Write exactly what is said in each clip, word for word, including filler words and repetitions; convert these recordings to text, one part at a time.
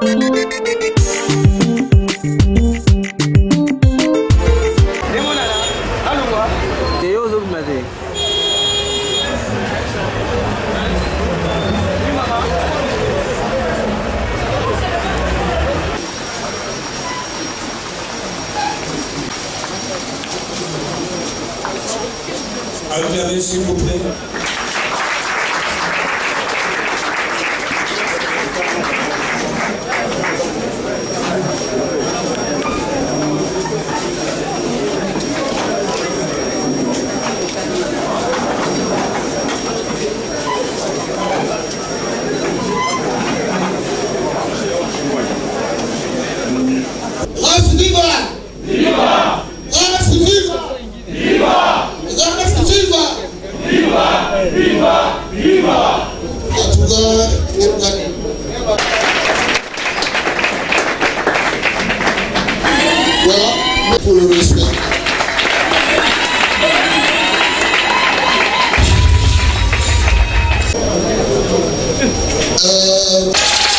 Regardez s'il vous plaît. Race viva! Viva! Race viva! Viva! Race viva! Viva! Viva! Viva! En tout cas, voilà pour le respect. Euh,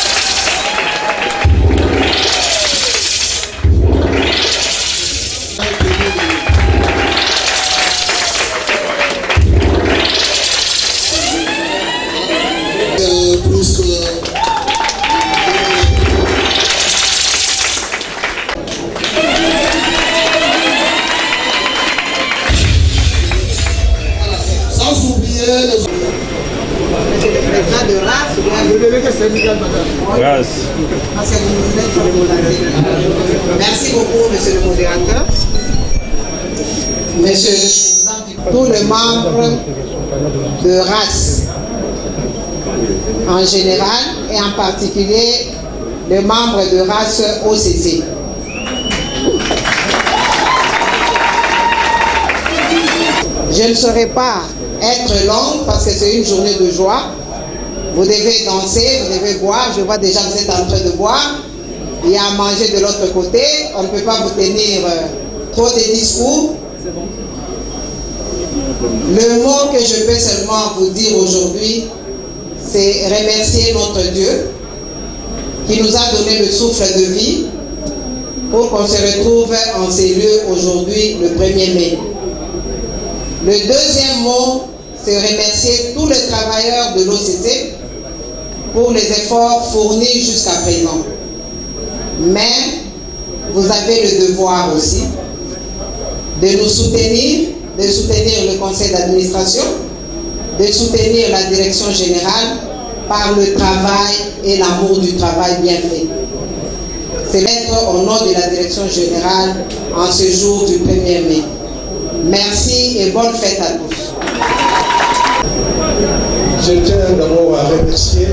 Monsieur le président de race, le délégué syndical, madame. Grâce. Merci beaucoup, monsieur le modérateur. Monsieur le président, tous les membres de race en général et en particulier les membres de race O C C. Je ne saurais pas être longue parce que c'est une journée de joie. Vous devez danser, vous devez boire. Je vois déjà que vous êtes en train de boire. Il y a à manger de l'autre côté. On ne peut pas vous tenir trop de discours. Le mot que je peux seulement vous dire aujourd'hui, c'est remercier notre Dieu qui nous a donné le souffle de vie pour qu'on se retrouve en ces lieux aujourd'hui le premier mai. Le deuxième mot, c'est remercier tous les travailleurs de l'O C C pour les efforts fournis jusqu'à présent. Mais vous avez le devoir aussi de nous soutenir, de soutenir le conseil d'administration, de soutenir la direction générale par le travail et l'amour du travail bien fait. C'est l'être au nom de la direction générale en ce jour du premier mai. Merci et bonne fête à tous. Je tiens d'abord à remercier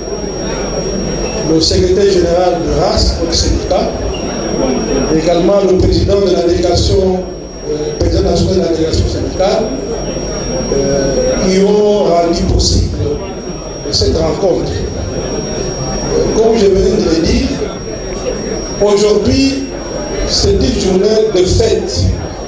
le secrétaire général de race, notre syndicat, également le président de la délégation, euh, président national de la délégation syndicale, euh, qui ont rendu possible cette rencontre. Euh, comme je venais de le dire, aujourd'hui, c'est une journée de fête.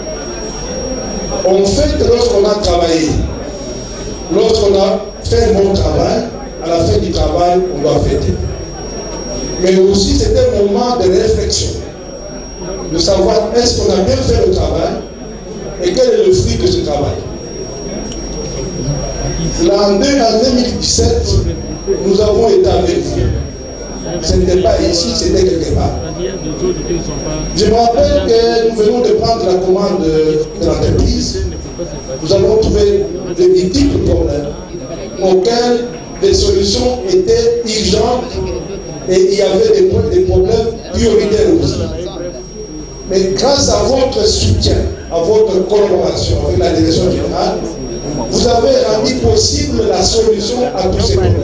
On fête lorsqu'on a travaillé. Lorsqu'on a fait un bon travail, à la fin du travail, on doit fêter. Mais aussi, c'est un moment de réflexion. De savoir est-ce qu'on a bien fait le travail et quel est le fruit de ce travail. Là, en deux mille dix-sept, nous avons été avec vous. Ce n'était pas ici, c'était quelque part. Je me rappelle que nous venons de prendre la commande de l'entreprise. Nous avons trouvé de multiples problèmes auxquels des solutions étaient urgentes et il y avait des, des problèmes prioritaires aussi. Mais grâce à votre soutien, à votre collaboration avec la direction générale, vous avez rendu possible la solution à tous ces problèmes.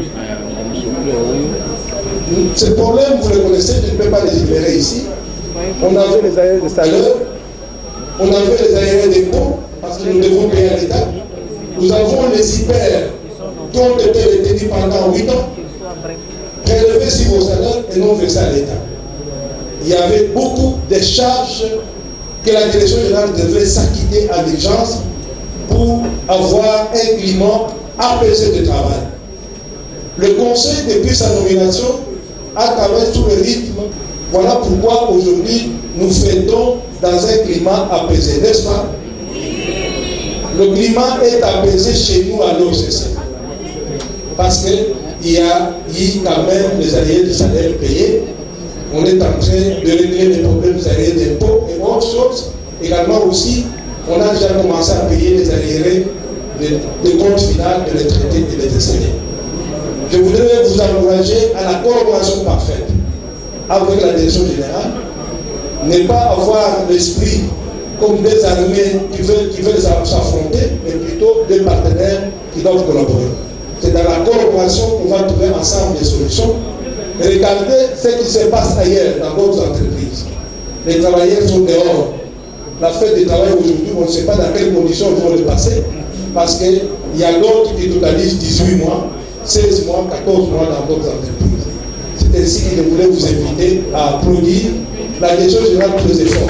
Ces problèmes, vous les connaissez, je ne peux pas les énumérer ici. On avait les aériens de salaire, on avait les aériens d'impôts, parce que nous devons payer à l'État. Nous avons les hyper qui ont été détenus pendant huit ans, prélevés sur vos salaires et non versés à l'État. Il y avait beaucoup de charges que la direction générale devait s'acquitter en urgence pour avoir un climat apaisé de travail. Le conseil, depuis sa nomination, à travers tout le rythme. Voilà pourquoi aujourd'hui nous fêtons dans un climat apaisé, n'est-ce pas? Le climat est apaisé chez nous à l'O C C. Parce qu'il y a eu quand même des arriérés de salaire payés. On est en train de régler les problèmes des arriérés d'impôts et autres choses. Également aussi, on a déjà commencé à payer les arriérés de, de compte final de retraités et des décédés. Je voudrais vous encourager à la collaboration parfaite avec la direction générale, ne pas avoir l'esprit comme des armées qui veulent, qui veulent s'affronter, mais plutôt des partenaires qui doivent collaborer. C'est dans la collaboration qu'on va trouver ensemble des solutions. Et regardez ce qui se passe ailleurs dans d'autres entreprises. Les travailleurs sont dehors. La fête du travail aujourd'hui, on ne sait pas dans quelles conditions ils vont le passer, parce qu'il y a d'autres qui totalisent dix-huit mois, seize mois, quatorze mois dans d'autres entreprises. C'est ainsi que je voulais vous inviter à applaudir la direction générale pour les efforts.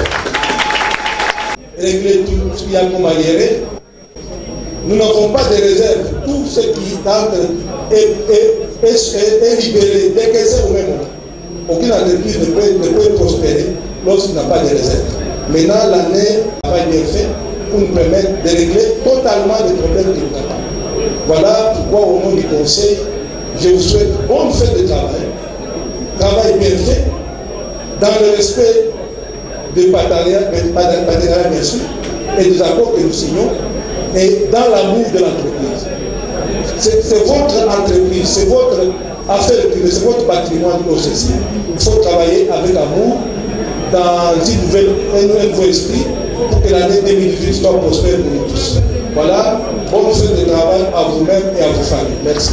Régler tout ce qu'il y a comme arriéré. Nous n'avons pas de réserve. Tout ce qui entre est, est, est, est libéré dès que c'est au même moment. Aucune entreprise ne peut, ne peut prospérer lorsqu'il n'a pas de réserve. Maintenant, l'année va être bien faite pour nous permettre de régler totalement les problèmes que nous avons. Voilà pourquoi, au nom du Conseil, je vous souhaite bonne fête de travail. Travail bien fait, dans le respect des partenariats, bien sûr, et des accords que nous signons, et dans l'amour de l'entreprise. C'est votre entreprise, c'est votre affaire privée, c'est votre patrimoine aussi. Il faut travailler avec amour, dans une nouvelle, un nouveau esprit, pour que l'année deux mille dix-huit soit prospère pour nous tous. Voilà, bonne fête de travail à vous-même et à vos familles. Merci.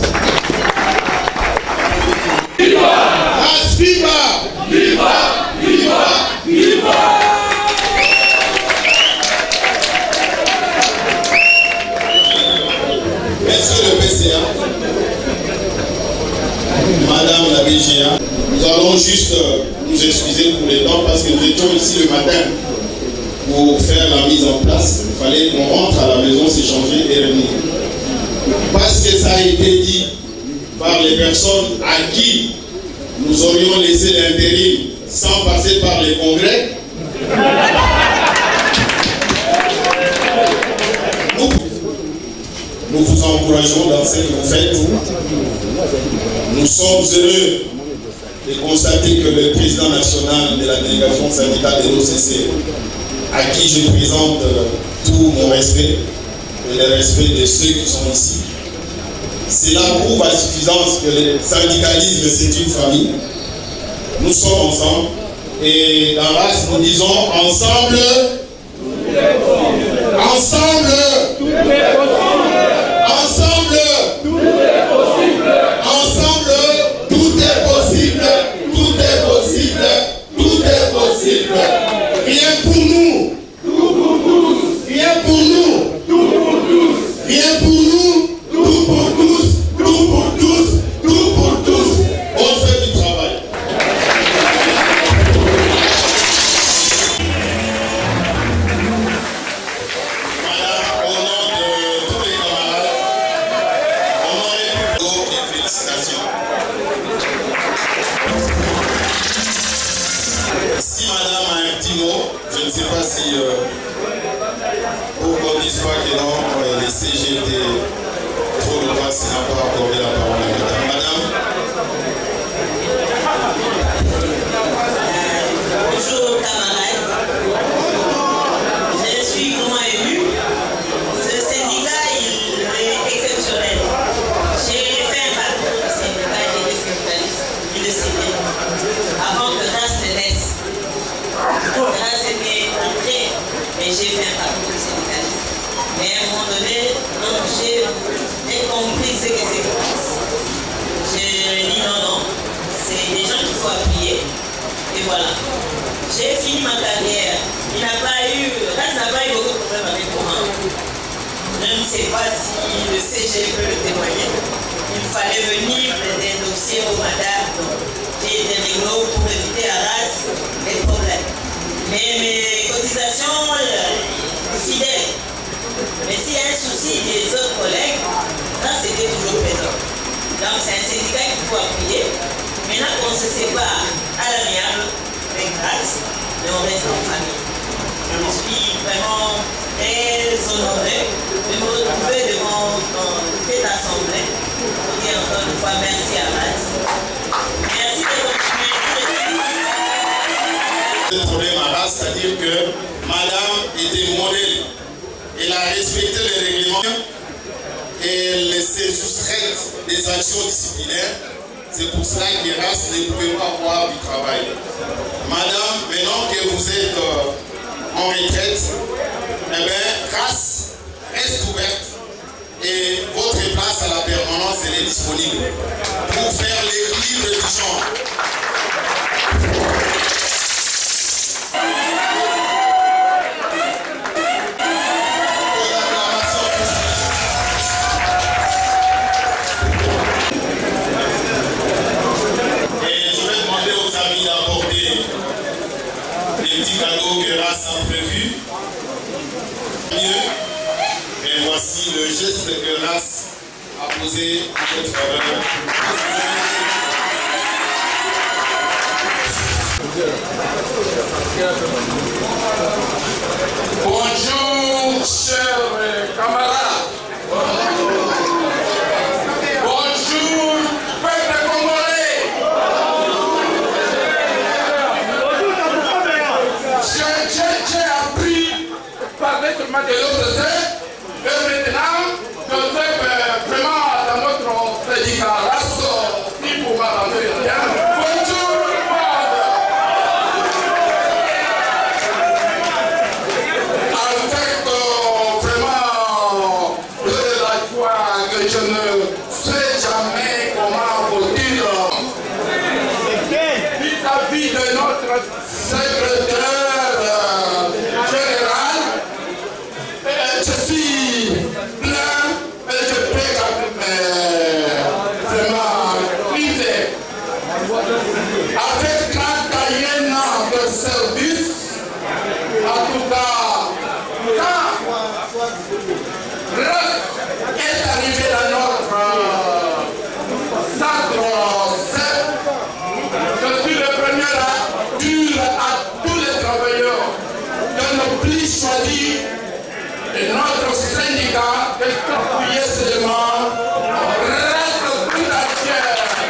Viva! Viva! Viva! Viva! Viva! Merci le P C A. Madame la B G A, nous allons juste nous excuser pour les temps parce que nous étions ici le matin pour faire la mise en place. Il fallait qu'on rentre à la maison, s'échanger et revenir. Parce que ça a été dit par les personnes à qui nous aurions laissé l'intérim sans passer par les congrès. Nous, nous vous encourageons dans ce que vous faites. Nous sommes heureux de constater que le président national de la délégation syndicale de l'O C C, à qui je présente tout mon respect et le respect de ceux qui sont ici, cela prouve à suffisance que le syndicalisme c'est une famille. Nous sommes ensemble et dans la race nous disons ensemble, tout est possible. Ensemble, tout est possible. Ensemble, tout est possible. Ensemble, tout est possible. Tout est possible. Tout est possible. Rien pour nous, tout pour tous. Rien pour nous, tout pour tous. Rien pour nous, tout pour tous. Tout pour tous. Tout pour tous. On fait du travail. Voilà, au nom de tous les camarades, on aurait pu faire des félicitations. Si madame a un petit mot, je ne sais pas si euh, pour qu'on ne dise pas que non, euh, les C G étaient trop de place, n'a pas accordé la parole à madame. Madame. Bonjour camarades. Je suis vraiment ému. Ce syndicat il est exceptionnel. J'ai fait un parcours de syndicat, j'ai été syndicaliste, il est cité. Avant que grâce ne naisse. Grâce était entrée, mais j'ai fait un parcours de syndicaliste. Mais à un moment donné, donc j'ai compris ce que c'est que passe. J'ai dit non, non, c'est des gens qu'il faut appuyer. Et voilà. J'ai fini ma carrière. Il n'a pas eu, là, ça n'a pas eu beaucoup de problèmes avec moi. Je ne sais pas si le C G peut le témoigner. Il fallait venir des dossiers au madame. J'ai été réglo pour éviter à race les problèmes. Mais mes cotisations, euh, fidèles. Mais s'il y a un souci des autres collègues, là, c'était toujours présent. Donc, c'est un syndicat qu'il faut appuyer. Maintenant qu'on se sépare à l'amiable, avec grâce, mais on reste en famille. Je suis vraiment très honorée de me retrouver devant cette assemblée pour dire encore une fois merci à Ras. Merci de continuer. Le problème à Ras, c'est-à-dire que Madame était modèle. Elle a respecté les règlements et elle s'est soustraite des actions disciplinaires. C'est pour cela que Ras ne pouvait pas avoir du travail. Madame, maintenant que vous êtes euh, en retraite, eh bien, Ras reste ouverte et votre place à la permanence elle est disponible pour faire l'équilibre du genre. Cadeau que Ras a prévu. Mieux. Et voici le geste que Ras a posé en notre faveur. Bonjour, chers camarades. Bonjour, peuple congolais. J'ai appris par parler seulement de l'autre sexe, et maintenant, je sais que vraiment dans notre syndicat, race, si pour m'attendre bien, bonjour tout le monde. Avec euh, vraiment de la joie que je ne sais jamais comment vous dire vis-à-vis de notre secrétaire général, je suis plein et je peux vraiment lisez. Avec trente et un ans de service, en tout cas, quand Russ est arrivé dans notre centre sept, je suis le premier à dire à tous les travailleurs de ne plus choisir notre syndicat de s'appuyer seulement reste tout entier.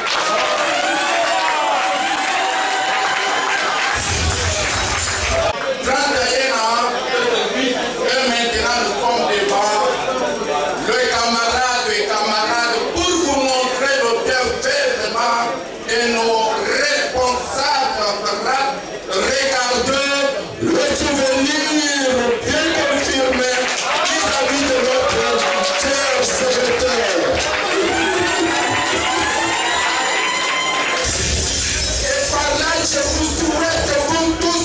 trente et un ans de service et maintenant nous sommes devant le camarade et camarades pour vous montrer le bienfaisement de nos responsables. Regardez le souvenir bien confirmé vis-à-vis de notre cher secrétaire. Et par là, je vous souhaite, vous tous,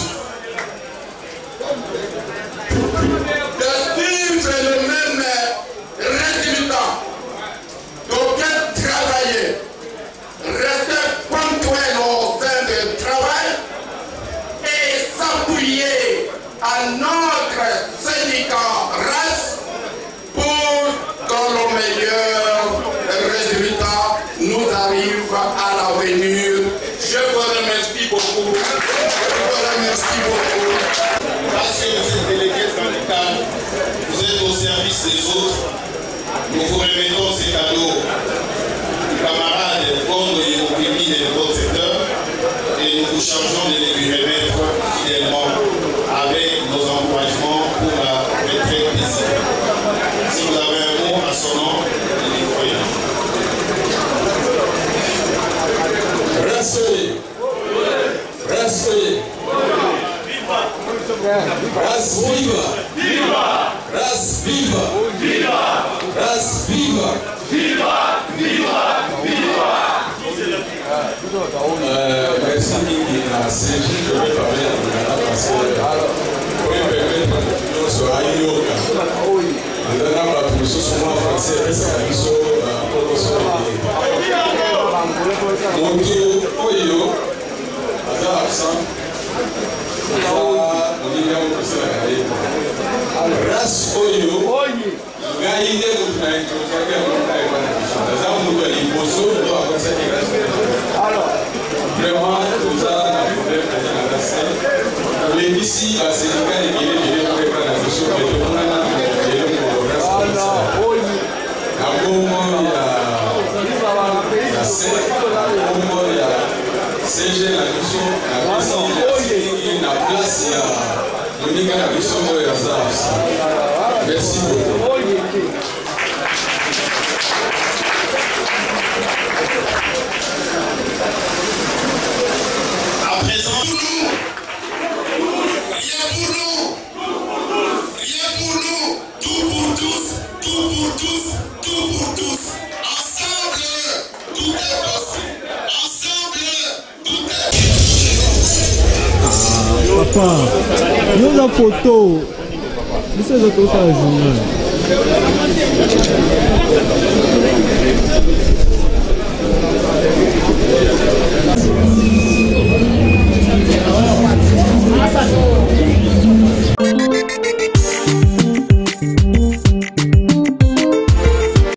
de suivre le même résultat. Donc, travailler, rester ponctuel au sein du travail et s'appuyer à notre syndicat race pour que le meilleur résultat nous arrive à l'avenir. Je vous remercie beaucoup. Je vous remercie beaucoup. Parce que vous êtes délégué syndical, vous êtes au service des autres. Nous vous remettons ces cadeaux du camarade Gondo et Oukimi de votre secteur et nous vous chargeons de les lui remettre fidèlement avec nos encouragements pour la retraite ici. Si vous avez un mot à son nom, les croyants. Restez. Restez. Race viva! Viva! Race viva! Viva! Race viva! Viva! Viva! Viva! Euh, merci à C G, je vais parler à Moulana parce que pour me permettre de nous sur Ayoka. Maintenant, la position sur moi français, c'est la mission pour le soleil. Mon tour, Oyo, Azar absent. Race Oyo, Gaïde alors ici, la syndicat est bien bien pour les plans d'action, mais tout le monde a bien pour le reste. À moment, il y a la C, à moment, il y a C G, la mission, la mission, la place, il y a l'unique la mission, il y a ça. Merci beaucoup. À présent, pour nous, rien pour nous, rien pour nous, tout pour tous, tout pour tous, tout pour tous. Ensemble, tout est possible. Ensemble, tout est possible. Papa, nous avons photo. Nous sommes tous à la journée.